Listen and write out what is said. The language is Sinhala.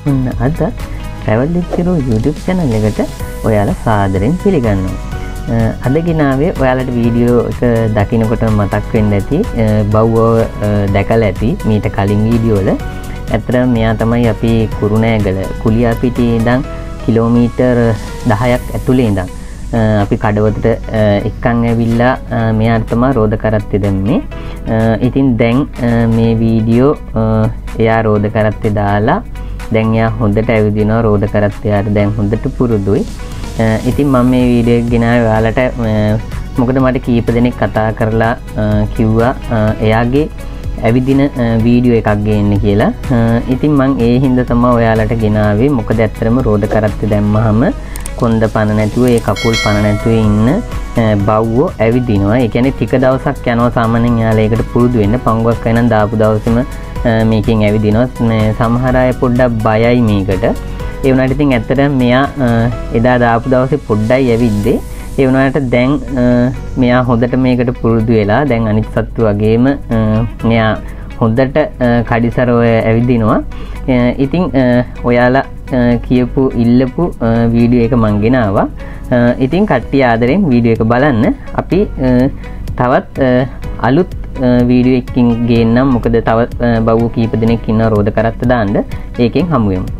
අද travel with Thiru YouTube channel එකට ඔයාලා සාදරයෙන් පිළිගන්නවා. අද ගෙනාවේ ඔයාලට වීඩියෝ එක දකින්නකොට මතක් වෙන්න ඇති බව්ව දැකලා ඇති මීට කලින් වීඩියෝ වල. ඇත්තටම මෙයා තමයි අපි කුරුණෑගල කුලියාපිටියේ ඉඳන් කිලෝමීටර් 10ක් ඇතුලේ ඉඳන් අපි කඩවතට එක්කන් ඇවිල්ලා මෙයාට තමයි රෝද කරත්තේ දැම්මේ. ඉතින් දැන් මේ වීඩියෝ එයා රෝද කරත්තේ දාලා දැන් එයා හොඳට ඇවිදිනවා. රෝද කරත්තේට දැන් හොඳට පුරුදුයි. ඉතින් මම මේ වීඩියෝ එක ගෙනාවේ ඔයාලට මොකද මට කීප දෙනෙක් කතා කරලා කිව්වා එයාගේ ඇවිදින වීඩියෝ එකක් ගේන්න කියලා. ඉතින් මම ඒ හින්දා තමයි ඔයාලට ගෙනාවේ. මොකද ඇත්තටම රෝද කරත්තේ දැම්මහම කොන්ද පන නැතුව ඒ කකුල් පන නැතුව ඉන්න බව්වෝ ඇවිදිනවා. ඒ කියන්නේ ටික දවසක් යනවා සාමාන්‍යයෙන් යාලා ඒකට පුරුදු වෙන්න. පංගුවක් වෙනන් දාපු දවසේම මේකෙන් ඇවිදිනවා. සමහර අය පොඩ්ඩක් බයයි මේකට. ඒ වුණාට ඉතින් ඇත්තටම මෙයා එදා දාපු දවසේ පොඩ්ඩයි ඇවිද්දේ. ඒ වුණාට දැන් මෙයා හොඳට මේකට පුරුදු වෙලා දැන් අනිත් සත්තු වගේම මෙයා හොඳට කඩිසරව ඇවිදිනවා. ඉතින් ඔයාලා කියපු ඉල්ලපු වීඩියෝ එක මං ගෙනාවා. ඉතින් කට්ටිය ආදරෙන් වීඩියෝ එක බලන්න. අපි තවත් අලුත් වීඩියෝ එකකින් ගේන්නම්. මොකද තව බව්ව කීප දෙනෙක් ඉන්නවා රෝද කරත්ත දාන්න. ඒකෙන් හමු වෙමු.